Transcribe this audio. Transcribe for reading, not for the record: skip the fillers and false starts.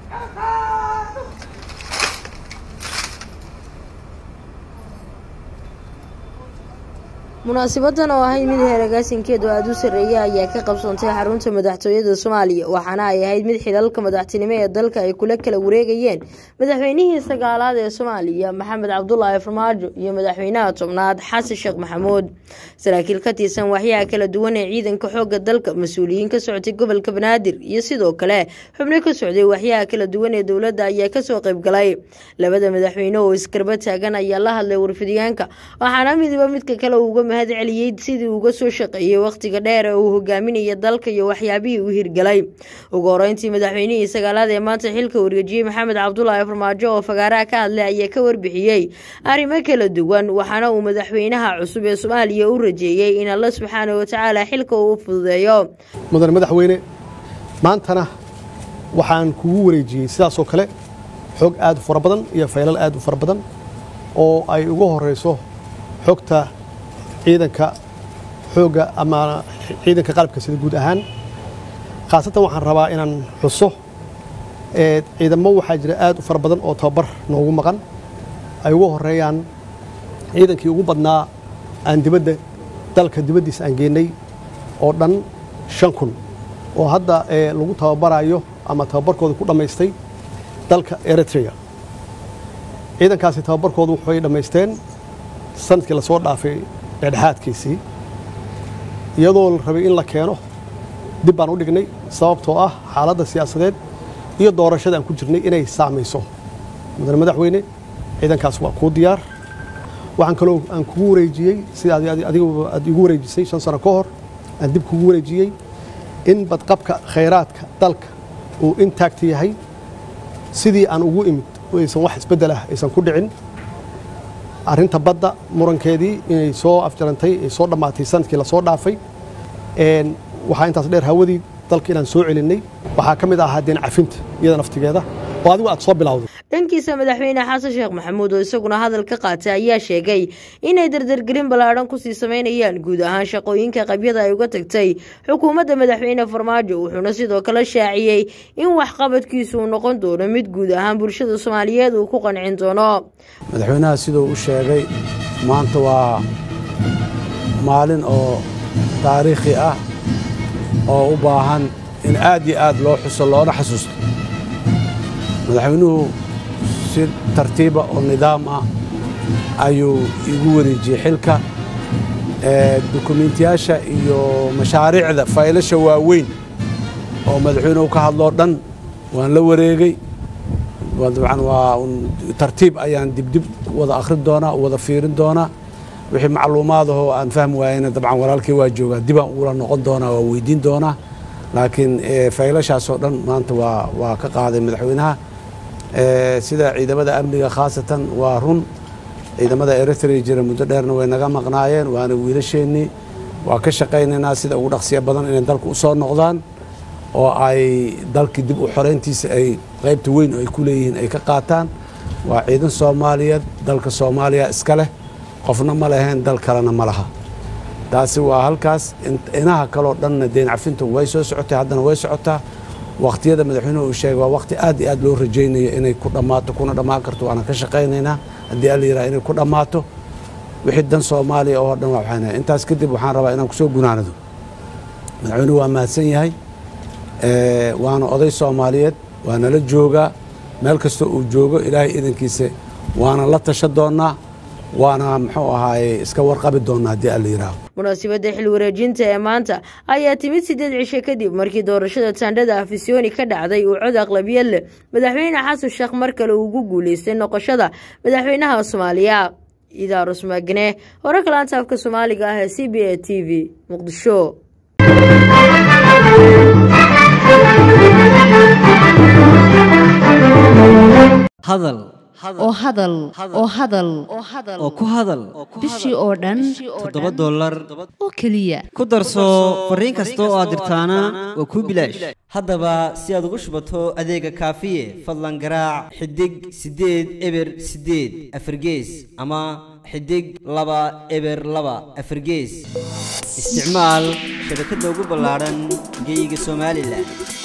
munaasabaddan oo ahayd mid heeragaasinkeedu aad u sareeya ayaa ka qabsoontay xarunta madaxtooyada Soomaaliya waxaana ay ahayd mid xidalka madaxtinimo ee dalka ay kula kala wareegayeen madaxweynihii sagaalaad ee Soomaaliya Maxamed Cabdullaahi Farmaajo iyo madaxweynaha tobnaad Xasan Sheekh Maxamuud saraakiil ka tirsan waxyaha kala duwan ee ciidanka xoogga dalka mas'uuliyiin ka socday gobolka Banaadir iyo sidoo kale xubno ka socday waxyaha kala duwan ee dawladda ayaa ka soo qayb galay labada madaxweyne oo iskarba taagan ayaa la hadlay warfidiyaanka waxaana midka kale uga mahad celiyay sidii uga soo shaqeeyay waqtiga dheer ee uu hogaaminayay dalka iyo waxyaabihii uu hirgalay ugu horeyntii madaxweynihii sagaalaad ee maanta xilka wareejiyay Maxamed Cabdullaahi Farmaajo oo fagaaraha ka hadlay ayaa ka warbixiyay arrimo kala duwan waxaana uu madaxweynaha cusub ee Soomaaliya u rajeeyay in Allah subhanahu wa ta'ala xilka uu fududeeyo madaxweyne maantana waxaan kugu wareejiyay sidaas oo kale xog aad u fara badan iyo faylal aad u fara badan oo ay ugu horeyso xogta ciidanka xooga ama ciidanka qalabka sida guud ahaan khaasatan waxaan rabaa inaan xuso ciidamo waxaa jira aad u fara badan oo tababar noogu maqan ay ugu horeeyaan ciidankii ugu badnaa aan dibadda dalka dibaddiisa aan geynay oo dhan 5,000 oo hadda lagu tababarayo ama tababarkooda ku dhammaystay dalka Eritrea ciidankaasi tababarkoodu waxay dhammaysteen sanadkii la soo dhaafay dhexdhexaadkiisii iyadoo la rabay in la keeno dib baan u dhignay sababtoo ah xaaladda siyaasadeed iyo doorashada aan ku jirnay inay saamayso madaxweyne ciidankaas waa ku diyaar waxaan kaloo aan kugu wareejiyay sida adigu aad igu wareejisay 5 sano ka hor aan dib kugu wareejiyay in badqabka khayraadka dalka uu intact yahay sidii aan ugu imid aysan wax isbedel ah aysan ku dhicin arrinta badda murankeedii inay soo afjarantay ay soo dhamaatay sanadkii la soo dhaafay waxaa intaas dheer hawadii dalka inaan soo celinay waxaa ka mid ah hadeen cafinta iyada naftigeeda oo adigu aad soo bilowday dhankiisa madaxweyne Xasan Sheekh Maxamuud oo isaguna hadal ka qaatay ayaa sheegay inay dardargelin balaaran ku sii sameynayaan guud ahaan shaqooyinka qabyada ay uga tagtay xukuumadda madaxweyne Farmaajo wuxuuna sidoo kale shaaciyay in wax qabadkiisu uu noqon doono mid guud ahaan bulshada Soomaaliyeed uu ku qancin doono madaxweynaha sidoo uu sheegay maanta waa maalin oo taariikhi ah oo u baahan in aad iyo aad loo xuso loona xasuusto madaxweynuhu si tartiiba oo nidaam ah ayuu igu wareejiyay xilka dukumeentiyaasha iyo mashaariicda faylasha waaweyn oo madaxweynuhu ka hadloo dhan waan la wareegay dabcan waa tartiib ayaan dibdib wada akhrin doonaa wada fiirin doonaa wixii macluumaadahoo aan fahmi waayeyna dabcan walaalkii waa joogaa dibaan ugula noqon doonaa waa weydiin doonaa laakiin faylashaasoo dhan maanta waa ka qaaday madaxweynaha sida ciidamada amniga khaasatan waa run ciidamada Eritrea jira muddo dheerna way naga maqnaayeen waana wiilasheennii waa ka shaqaynaynaa sida ugu dhaqsiya badan inay dalka u soo noqdaan oo ay dalkii dib u xoreyntiisa ay qaybta weyn ay ku leeyihiin ay ka qaataan waa ciidan Soomaaliyeed dalka Soomaaliya iska leh qofna ma lahayn dal kalena ma laha taasi waa halkaas inaha kaloo dhanna deen cafintu way soo socotay haddana way socotaa waqtiyada madaxweynuhu uu sheegay waa waqti aad iyo aad loo rajaynayo inay ku dhamaato kuna dhamaan karto waana ka shaqaynaynaa haddii alla yiraahdo inay ku dhamaato wixii dan Soomaaliya oo dhan waxaan intaas kadib waxaan rabaa inaan ku soo gunaanado madaxweynuhu waa mahadsan yahay waana oday Soomaaliyeed waana la joogaa meel kasta uu joogo ilaahay idankiisa waana la tasha doonaa waana muxuu ahaay iska warqabi doonaa hadii alla yiraahdo munaasabadda xil wareejinta ee maanta ayaa timid 8 cisho kadib markii doorashada taandhada afisyooni ka dhacday uu cod aqlabiyad leh madaxweyne Xasan Sheekh mar kale ugu guuleystay noqoshada madaxweynaha Soomaaliya Idaarus Magne wararka laanta afka Soomaaliga ah ee CBA TV Muqdisho hadal oo ku hadal bishii oo dhan $7 oo kaliya ku darso fariin kasta oo aad dirtaana waa ku bilaash haddaba si aad ugu shubato adeega kaafiye fadlan garaac xidig 8 eber 8 afargees ama xidig 2 eber 2 afargees isticmaal shabakadda ugu ballaaran geyga Soomaaliland